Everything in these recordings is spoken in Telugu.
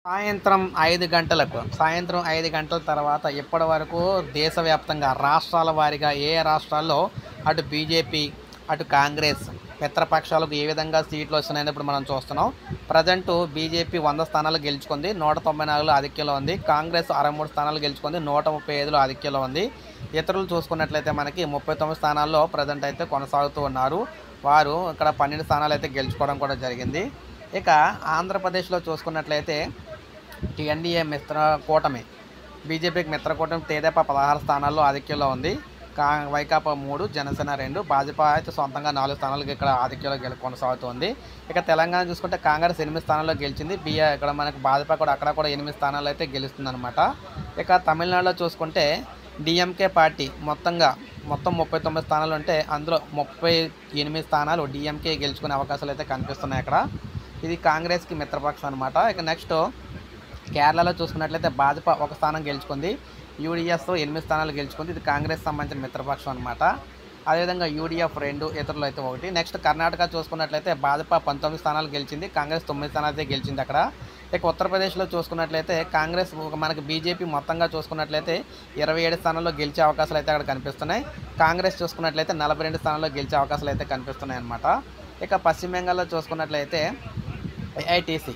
సాయంత్రం 5 గంటల తర్వాత ఇప్పటివరకు దేశవ్యాప్తంగా రాష్ట్రాల వారీగా ఏ రాష్ట్రాల్లో అటు బీజేపీ, అటు కాంగ్రెస్ మిత్రపక్షాలకు ఏ విధంగా సీట్లు వస్తున్నాయని ఇప్పుడు మనం చూస్తున్నాం. ప్రజెంటు బీజేపీ 100 స్థానాలు గెలుచుకుంది, 194లో ఆధిక్యంలో ఉంది. కాంగ్రెస్ 63 స్థానాలు గెలుచుకుంది, 135లో ఆధిక్యంలో ఉంది. ఇతరులు చూసుకున్నట్లయితే మనకి 39 స్థానాల్లో ప్రజెంట్ అయితే కొనసాగుతూ ఉన్నారు. వారు ఇక్కడ 12 స్థానాలు అయితే గెలుచుకోవడం కూడా జరిగింది. ఇక ఆంధ్రప్రదేశ్లో చూసుకున్నట్లయితే ఎన్డీఏ మిత్ర కూటమి, బీజేపీకి మిత్ర కూటమి తెదేపా 16 స్థానాల్లో ఆధిక్యంలో ఉంది. వైకాపా 3, జనసేన 2, భాజపా అయితే సొంతంగా 4 స్థానాలకు ఇక్కడ ఆధిక్యంలో కొనసాగుతుంది. ఇక తెలంగాణ చూసుకుంటే కాంగ్రెస్ 8 స్థానాల్లో గెలిచింది. ఇక్కడ మనకు భాజపా కూడా అక్కడ కూడా 8 స్థానాలు అయితే గెలుస్తుందన్నమాట. ఇక తమిళనాడులో చూసుకుంటే డిఎంకే పార్టీ మొత్తం 39 స్థానాలు ఉంటే అందులో 38 స్థానాలు డిఎంకే గెలుచుకునే అవకాశాలు అయితే కనిపిస్తున్నాయి అక్కడ. ఇది కాంగ్రెస్కి మిత్రపక్షం అనమాట. ఇక నెక్స్ట్ కేరళలో చూసుకున్నట్లయితే భాజపా 1 స్థానం గెలుచుకుంది, యూడీఎఫ్ 8 స్థానాలు గెలుచుకుంది. ఇది కాంగ్రెస్ సంబంధించిన మిత్రపక్షం అనమాట. అదేవిధంగా యూడీఎఫ్ 2, ఇతరులు అయితే 1. నెక్స్ట్ కర్ణాటక చూసుకున్నట్లయితే భాజపా 19 స్థానాలు గెలిచింది, కాంగ్రెస్ 9 స్థానాలు అయితే గెలిచింది అక్కడ. ఇక ఉత్తరప్రదేశ్లో చూసుకున్నట్లయితే కాంగ్రెస్ మనకి బీజేపీ మొత్తంగా చూసుకున్నట్లయితే 27 స్థానాల్లో గెలిచే అవకాశాలు అయితే అక్కడ కనిపిస్తున్నాయి. కాంగ్రెస్ చూసుకున్నట్లయితే 42 స్థానాల్లో గెలిచే అవకాశాలు అయితే కనిపిస్తున్నాయి అన్నమాట. ఇక పశ్చిమ బెంగాల్లో చూసుకున్నట్లయితే ఏఐటీసీ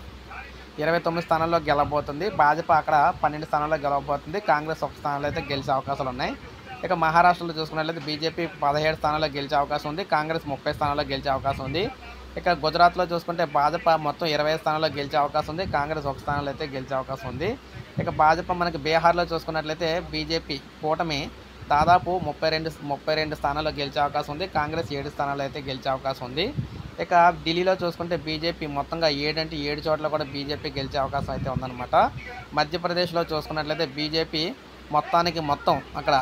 29 స్థానాల్లో గెలవబోతుంది, భాజపా అక్కడ 12 స్థానాల్లో గెలవబోతుంది, కాంగ్రెస్ 1 స్థానాల్లో అయితే గెలిచే అవకాశాలు ఉన్నాయి. ఇక మహారాష్ట్రలో చూసుకున్నట్లయితే బీజేపీ 17 స్థానాల్లో గెలిచే అవకాశం ఉంది, కాంగ్రెస్ 30 స్థానాల్లో గెలిచే అవకాశం ఉంది. ఇక గుజరాత్లో చూసుకుంటే భాజపా మొత్తం 20 స్థానాల్లో గెలిచే అవకాశం ఉంది, కాంగ్రెస్ 1 స్థానాల్లో అయితే గెలిచే అవకాశం ఉంది. ఇక భాజపా మనకి బీహార్లో చూసుకున్నట్లయితే బీజేపీ కూటమి దాదాపు 32 స్థానాల్లో గెలిచే అవకాశం ఉంది, కాంగ్రెస్ 7 స్థానాల్లో అయితే గెలిచే అవకాశం ఉంది. ఇక ఢిల్లీలో చూసుకుంటే బీజేపీ మొత్తంగా 7 చోట్ల కూడా బీజేపీ గెలిచే అవకాశం అయితే ఉందన్నమాట. మధ్యప్రదేశ్లో చూసుకున్నట్లయితే బీజేపీ అక్కడ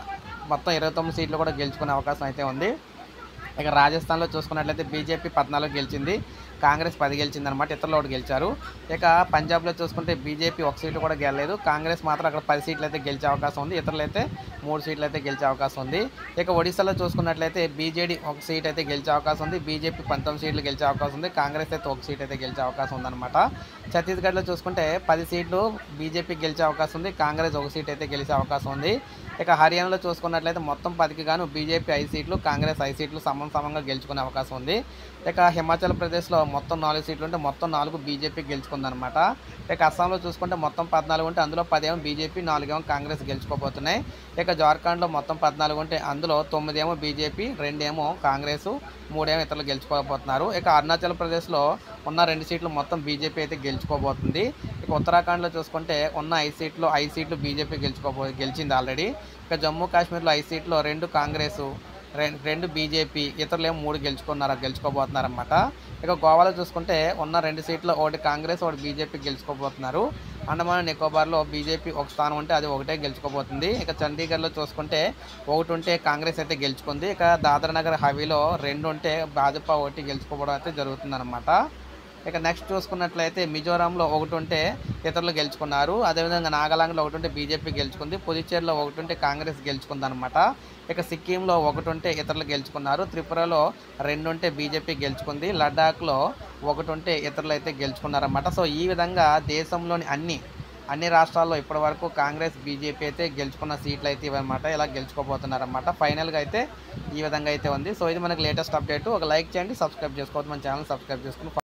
29 సీట్లు కూడా గెలుచుకునే అవకాశం అయితే ఉంది. ఇక రాజస్థాన్లో చూసుకున్నట్లయితే బీజేపీ 14 గెలిచింది, కాంగ్రెస్ 10 గెలిచింది అనమాట, ఇతరులు 1 గెలిచారు. ఇక పంజాబ్లో చూసుకుంటే బీజేపీ 1 సీటు కూడా గెలలేదు, కాంగ్రెస్ మాత్రం అక్కడ 10 సీట్లు అయితే గెలిచే అవకాశం ఉంది, ఇతరులు అయితే 3 సీట్లు అయితే గెలిచే అవకాశం ఉంది. ఇక ఒడిశాలో చూసుకున్నట్లయితే బీజేడీ 1 సీట్ అయితే గెలిచే అవకాశం ఉంది, బీజేపీ 19 సీట్లు గెలిచే అవకాశం ఉంది, కాంగ్రెస్ అయితే 1 సీట్ అయితే గెలిచే అవకాశం ఉందన్నమాట. ఛత్తీస్గఢ్లో చూసుకుంటే 10 సీట్లు బీజేపీ గెలిచే అవకాశం ఉంది, కాంగ్రెస్ 1 సీట్ అయితే గెలిచే అవకాశం ఉంది. ఇక హర్యానాలో చూసుకున్నట్లయితే మొత్తం 10కి గాను బీజేపీ 5 సీట్లు, కాంగ్రెస్ 5 సీట్లు సమంగా గెలుచుకునే అవకాశం ఉంది. ఇక హిమాచల్ ప్రదేశ్లో మొత్తం 4 సీట్లు ఉంటే మొత్తం 4 బీజేపీ గెలుచుకుందనమాట. ఇక అస్సాంలో చూసుకుంటే మొత్తం 14 ఉంటే అందులో 10 ఏమో బీజేపీ, 4 ఏమో కాంగ్రెస్ గెలుచుకోబోతున్నాయి. ఇక జార్ఖండ్లో మొత్తం 14 ఉంటే అందులో 9 ఏమో బీజేపీ, 2 ఏమో కాంగ్రెస్, 3 ఏమో ఇతరులు గెలుచుకోబోతున్నారు. ఇక అరుణాచల్ ప్రదేశ్లో ఉన్న 2 సీట్లు మొత్తం బీజేపీ అయితే గెలుచుకోబోతుంది. ఇక ఉత్తరాఖండ్లో చూసుకుంటే ఉన్న 5 సీట్లు బీజేపీ గెలిచింది ఆల్రెడీ. ఇక జమ్మూ కాశ్మీర్లో 5 సీట్లు 2 కాంగ్రెస్, 2 బీజేపీ, ఇతరులు ఏమో 3 గెలుచుకోబోతున్నారన్నమాట. ఇక గోవాలో చూసుకుంటే ఉన్న 2 సీట్లు 1 కాంగ్రెస్, 1 బీజేపీ గెలుచుకోబోతున్నారు. అండమాన్ నికోబార్లో బీజేపీ 1 స్థానం ఉంటే అది 1 గెలుచుకోబోతుంది. ఇక చండీగఢ్లో చూసుకుంటే 1 ఉంటే కాంగ్రెస్ అయితే గెలుచుకుంది. ఇక దాదర్ నగర్ హవేలీలో 2 ఉంటే భాజపా 1 గెలుచుకోవడం అయితే జరుగుతుందన్నమాట. ఇక నెక్స్ట్ చూసుకున్నట్లయితే మిజోరాంలో 1 ఉంటే ఇతరులు గెలుచుకున్నారు. అదేవిధంగా నాగాలాండ్లో 1 ఉంటే బీజేపీ గెలుచుకుంది, పుదుచ్చేరిలో 1 ఉంటే కాంగ్రెస్ గెలుచుకుందనమాట. ఇక సిక్కింలో 1 ఉంటే ఇతరులు గెలుచుకున్నారు, త్రిపురలో 2 ఉంటే బీజేపీ గెలుచుకుంది, లడాఖ్లో 1 ఉంటే ఇతరులు అయితే గెలుచుకున్నారన్నమాట. సో ఈ విధంగా దేశంలోని అన్ని రాష్ట్రాల్లో ఇప్పటివరకు కాంగ్రెస్, బీజేపీ అయితే గెలుచుకున్న సీట్లు అయితే ఇవన్నమాట, ఇలా గెలుచుకోబోతున్నారన్నమాట. ఫైనల్గా అయితే ఈ విధంగా అయితే ఉంది. సో ఇది మనకి లేటెస్ట్ అప్డేట్. ఒక లైక్ చేయండి, సబ్స్క్రైబ్ చేసుకోవద్దు, మన ఛానల్ సబ్స్క్రైబ్ చేసుకుని